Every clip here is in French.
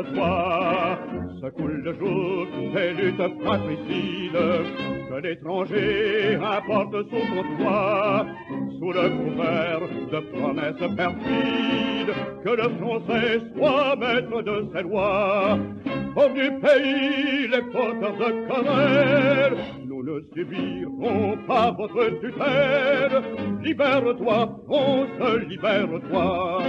libère-toi. Se coule le jour des luttes fratricides, que l'étranger apporte sous ton toit, sous le couvert de promesses perfides, que le Français soit maître de ses lois. Hors du pays, les porteurs de querelle, nous ne subirons pas votre tutelle. Libère-toi, France, libère-toi.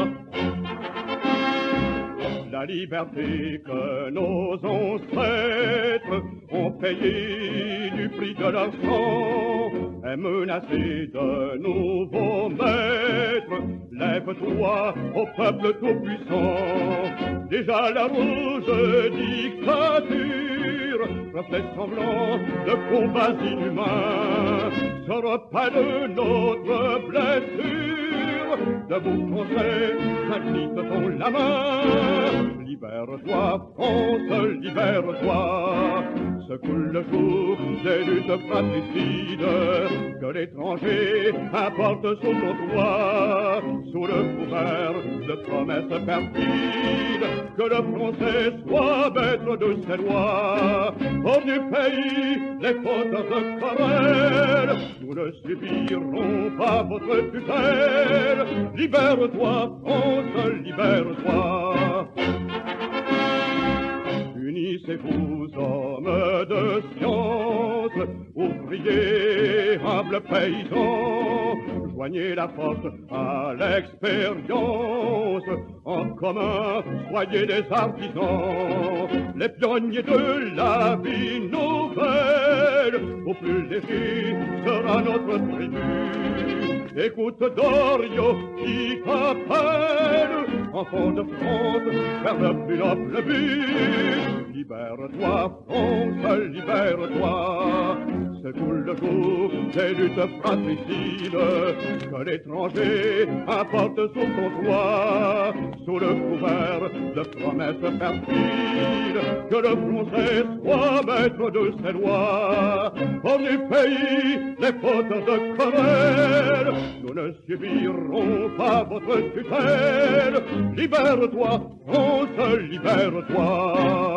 La liberté que nos ancêtres ont payée du prix de leur sang est menacée de nouveaux maîtres. Lève-toi au peuple tout-puissant. Déjà la rouge dictature, reflet semblant de combats inhumains, se repas de notre blessure. Debout Français, agite-t-on la main. Libère-toi, France, libère-toi. Se coule le jour des luttes fratricides, que l'étranger apporte sous ton toit, sous le couvert de promesses perfides, que le Français soit maître de ses lois. Hors du pays, les fautes de querelle, nous ne subirons pas votre tutelle. Libère-toi, France, libère-toi. Unissez-vous, hommes de science, ouvriers, humbles paysans, joignez la force à l'expérience, en commun, soyez des artisans, les pionniers de la vie nouvelle, au plus léger sera notre tribu. Écoute Doriot qui t'appelle, enfant de France, vers le plus noble but. Libère-toi, France, libère-toi. C'est tout le jour des luttes fratricides, que l'étranger apporte sous ton toit, sous le couvert de promesses perfides, que le Français soit maître de ses lois. Hors du pays, les fautes de querelle, nous ne subirons pas votre tutelle. Libère-toi, France, libère-toi.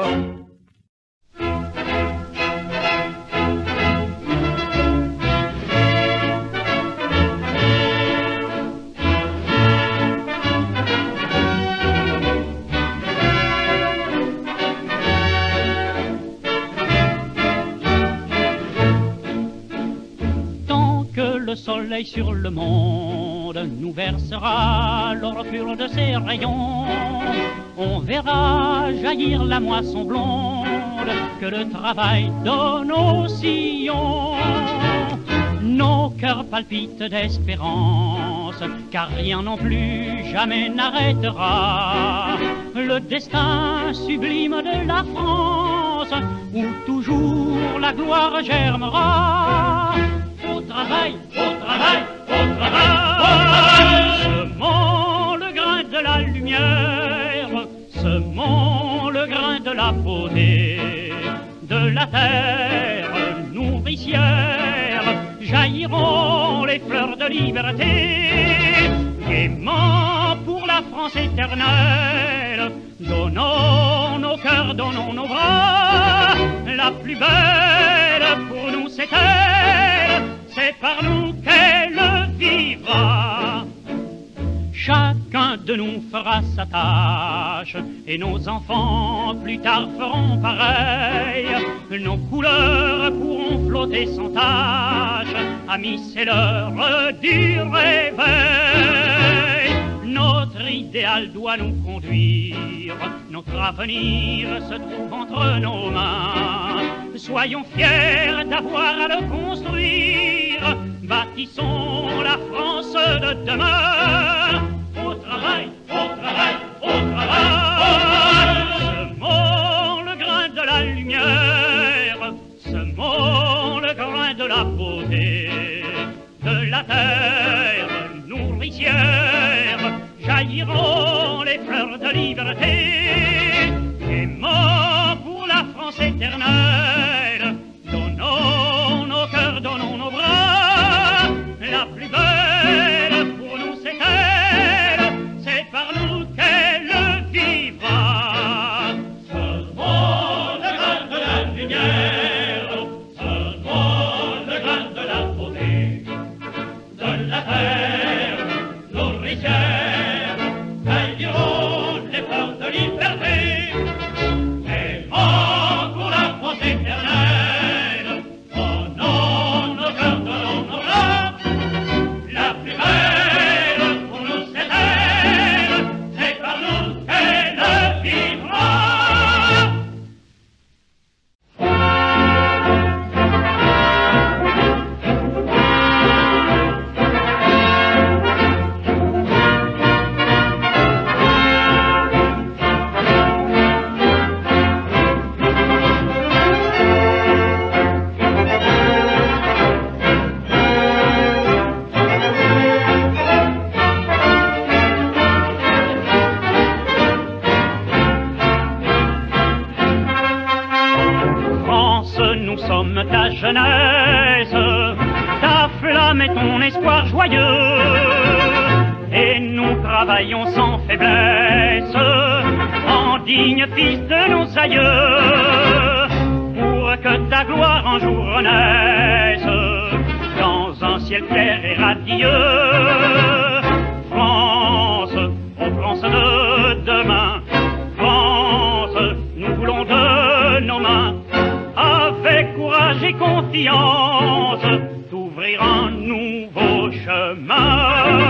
Le soleil sur le monde nous versera l'or pur de ses rayons. On verra jaillir la moisson blonde que le travail donne aux sillons. Nos cœurs palpitent d'espérance, car rien non plus jamais n'arrêtera le destin sublime de la France, où toujours la gloire germera. Au travail, au travail, au travail, semons le grain de la lumière, semons le grain de la beauté, de la terre nourricière, jailliront les fleurs de liberté. Gaiement pour la France éternelle, donnons nos cœurs, donnons nos bras, la plus belle pour nous c'est elle, c'est par nous qu'elle vivra. Chacun de nous fera sa tâche, et nos enfants plus tard feront pareil. Nos couleurs pourront flotter sans tâche, amis, c'est l'heure du réveil. Notre idéal doit nous conduire, notre avenir se trouve entre nos mains. Soyons fiers d'avoir à le construire, bâtissons la France de demain. Au travail, au travail, au travail, semons le grain de la lumière, semons le grain de la beauté, de la terre nourricière, jailliront les fleurs de liberté. Aimons pour la France éternelle, donnons nos cœurs, donnons nos bras, la plus belle pour nous c'est elle, c'est par nous qu'elle vivra. France, nous sommes ta jeunesse, ta flamme est ton espoir joyeux, et nous travaillons sans faiblesse, en digne fils de nos aïeux, pour que ta gloire un jour renaisse, dans un ciel clair et radieux. France, ô France de demain, France, nous voulons de nos mains, avec courage et confiance, d'ouvrir un nouveau chemin.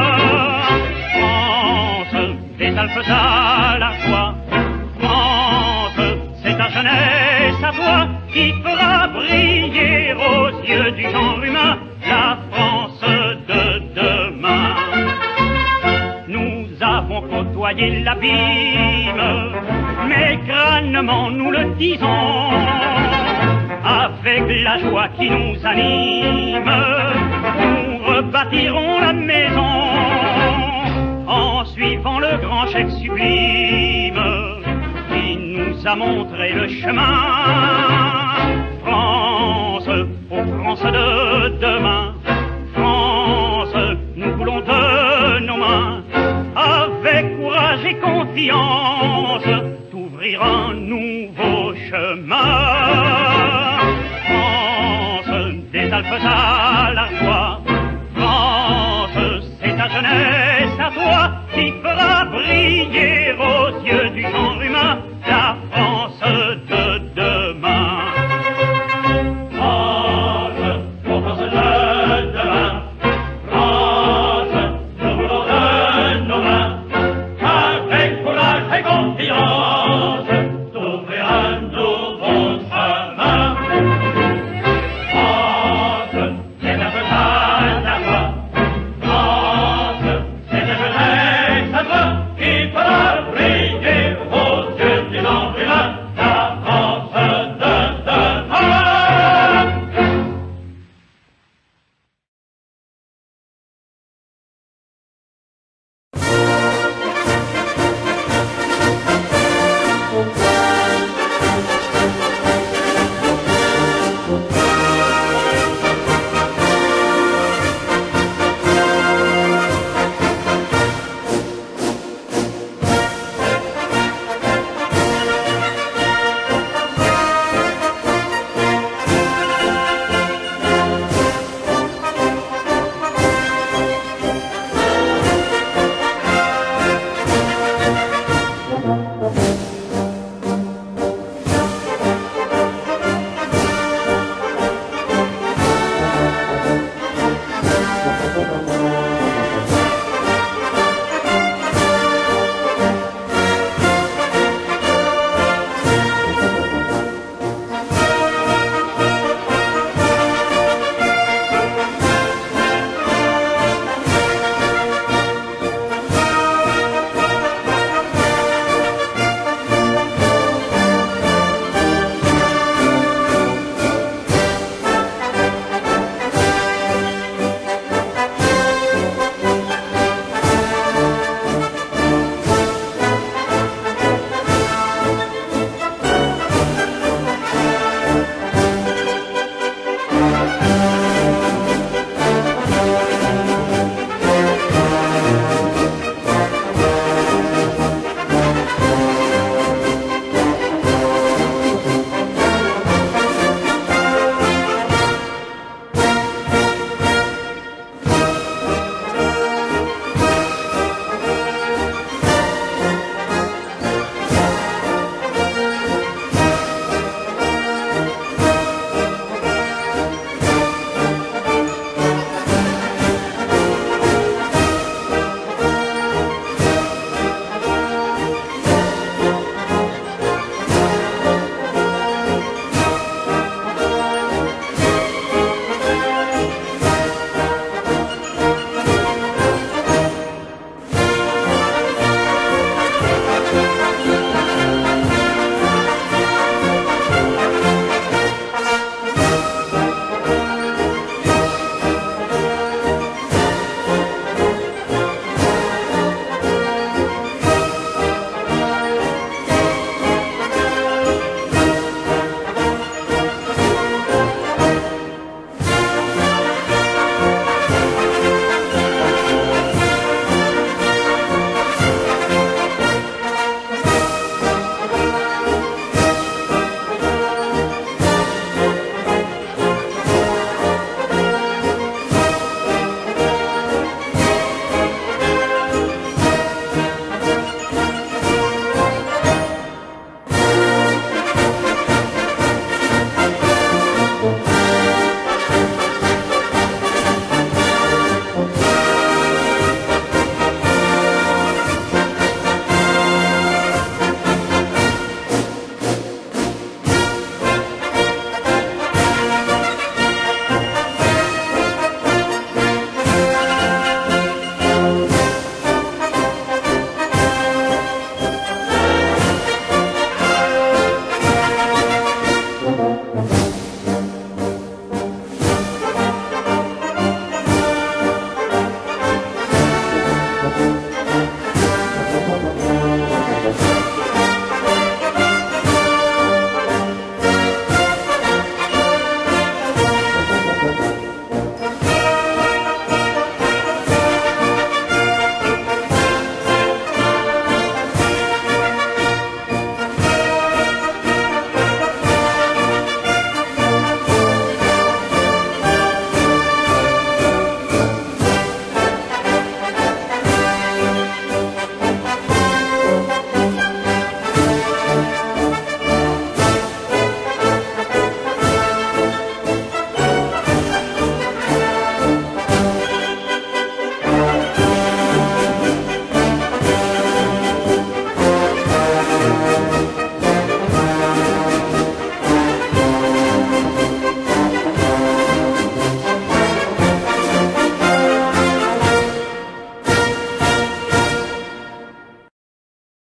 France, des Alpes à l'Artois, France, c'est ta jeunesse à toi qui fera briller aux yeux du genre humain la France de demain. Nous avons côtoyé l'abîme, mais crânement nous le disons, avec la joie qui nous anime, nous rebâtirons la maison, en suivant le grand chef sublime, qui nous a montré le chemin. France, ô France de demain, France, nous voulons de nos mains, avec courage et confiance, d'ouvrir un nouveau chemin. France, des Alpes à l'Artois, France, c'est ta jeunesse à toi qui fera briller aux yeux du genre